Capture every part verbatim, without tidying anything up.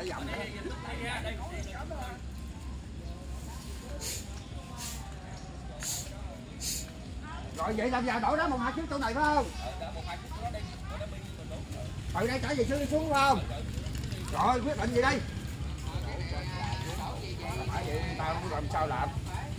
Rồi vậy làm giờ đổ đá một hạt trước chỗ này phải không? Từ đây trở về xuống xuống không? Rồi quyết định gì đây? Tao không làm sao làm.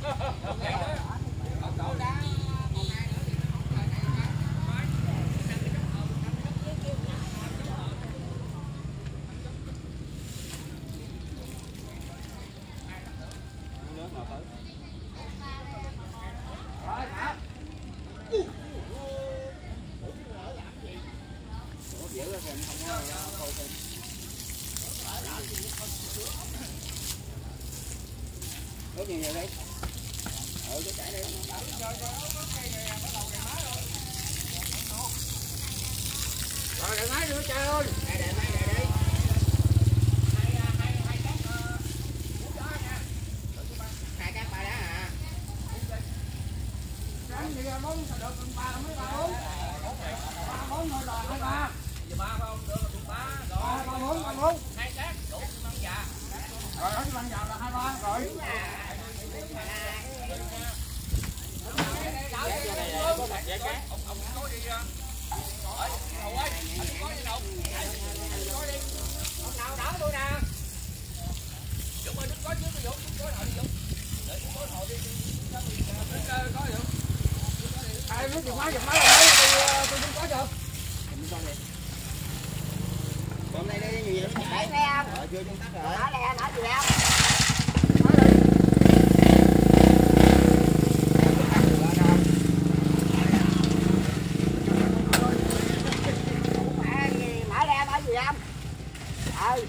Có nhiều nhiều đi. Ừ, cái chạy đi. Rồi để máy nữa trời ơi. Để để máy để đi. Hai hai hai cát bốn đó nha. Hai cát ba đá à. Cái gì bốn được ba mấy ba bốn. Ba bốn thôi rồi hai ba. Giờ ba không được là ba rồi. Ba bốn ba bốn. Hai cát đủ măng già. Rồi đó măng già là hai ba rồi. Ông ông nói đi ra. Rồi, Hậu ơi, anh nói đi đâu? Nói đi. Ông nào đỡ tôi nè. Dũng ơi, đứng có dưới cái Dũng, đứng có đi Dũng. Để có hội đi. Đứng có Dũng. Ai muốn chìa khóa chìa khóa lấy tôi tôi không có được. Còn đây đây nhiều gì lắm chạy. Rồi chưa trong tắt rồi. Nói nè, nói gì đâu. Mở ra nói gì không? Ừ.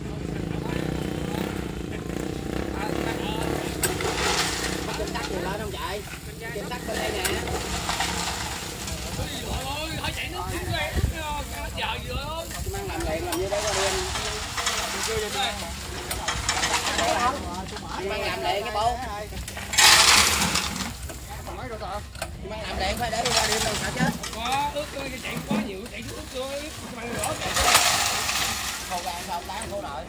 Chân tắt thì lên không chạy. Chân tắt bên đây nè. Ôi, thôi chạy nước xuống đây, chờ gì ơi. Mang làm liền làm như đấy qua đêm. Mang làm liền cái bộ. Mang làm liền phải để qua đêm đâu sợ chết. Quá ướt ơi, chạy quá nhiều, chạy ướt ơi, mày rõ chạy. Khô gan không tán khô nội.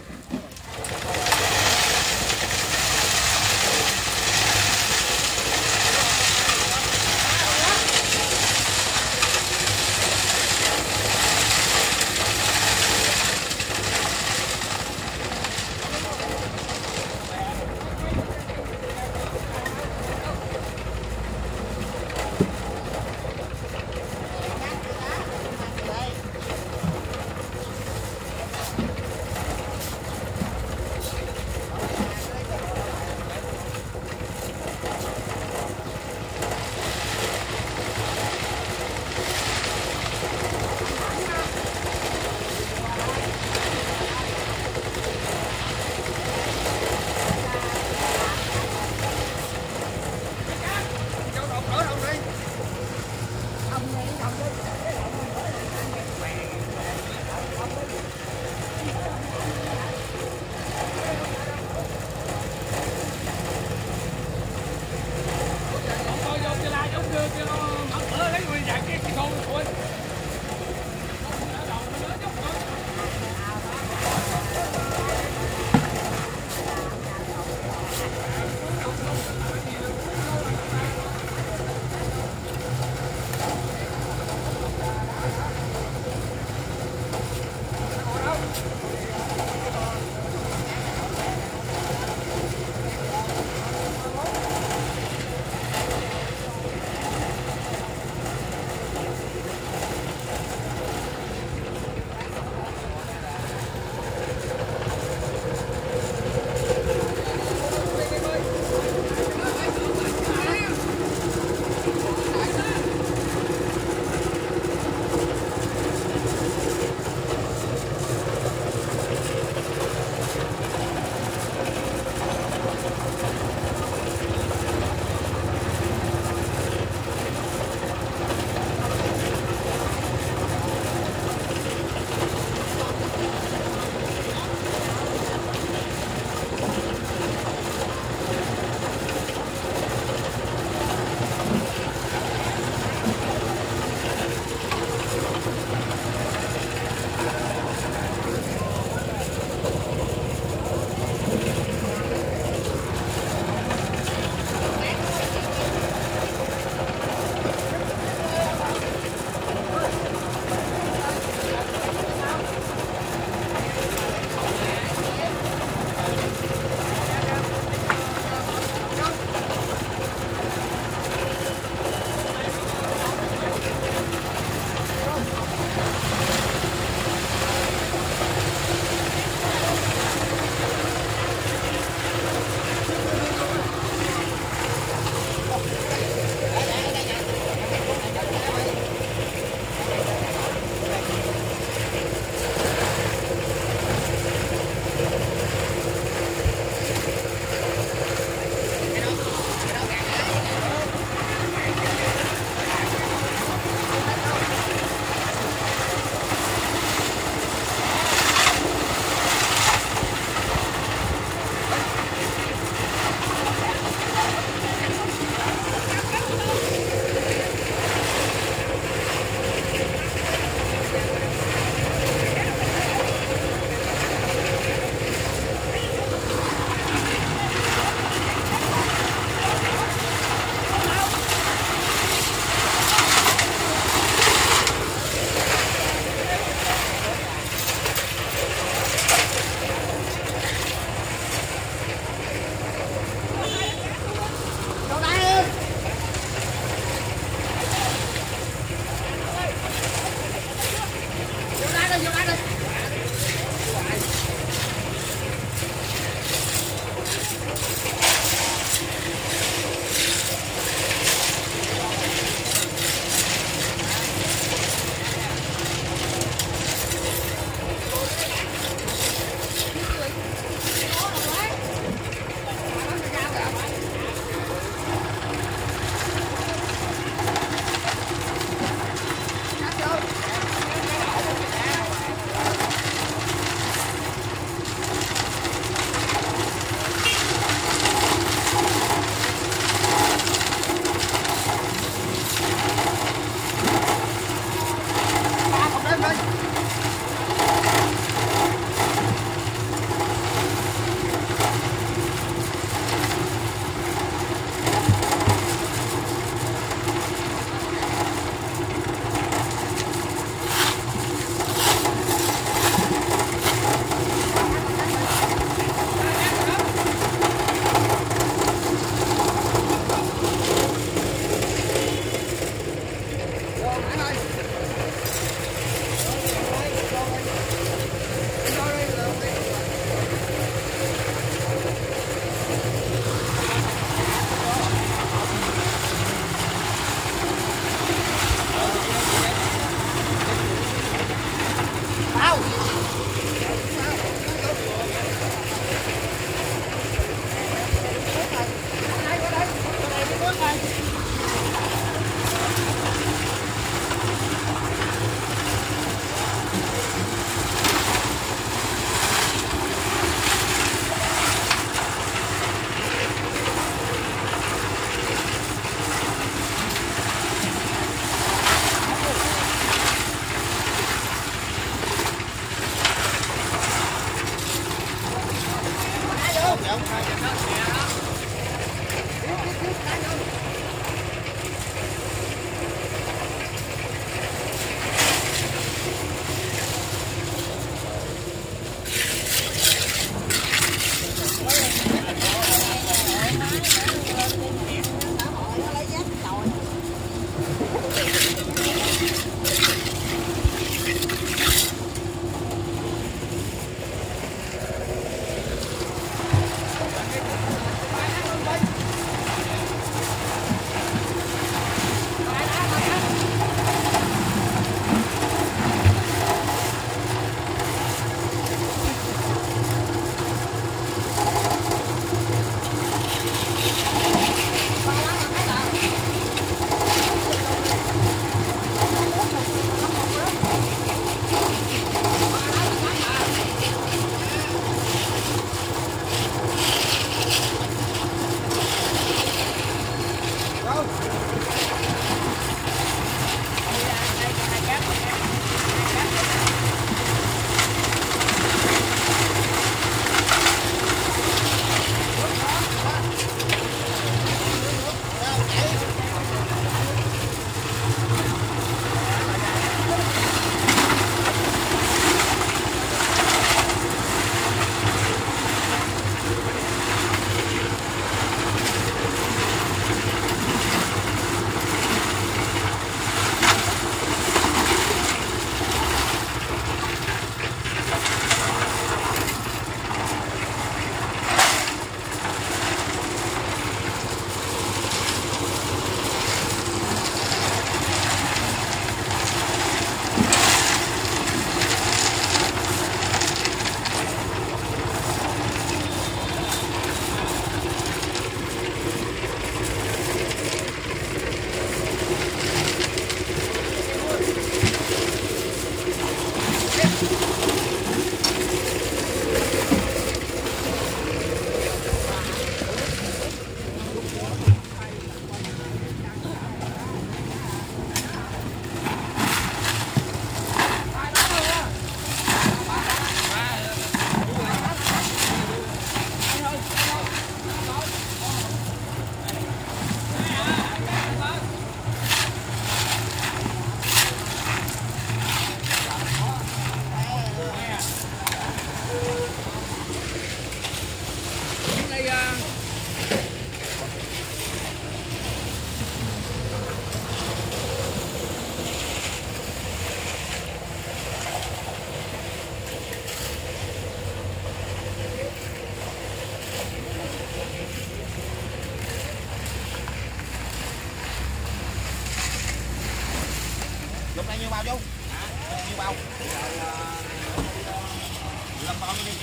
Lâm bao đi.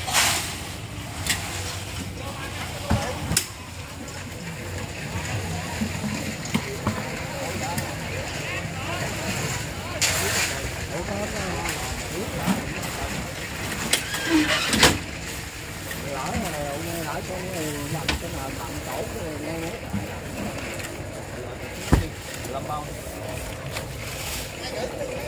lỡ lỡ con nằm cái nào tận cổ nghe Lâm bao.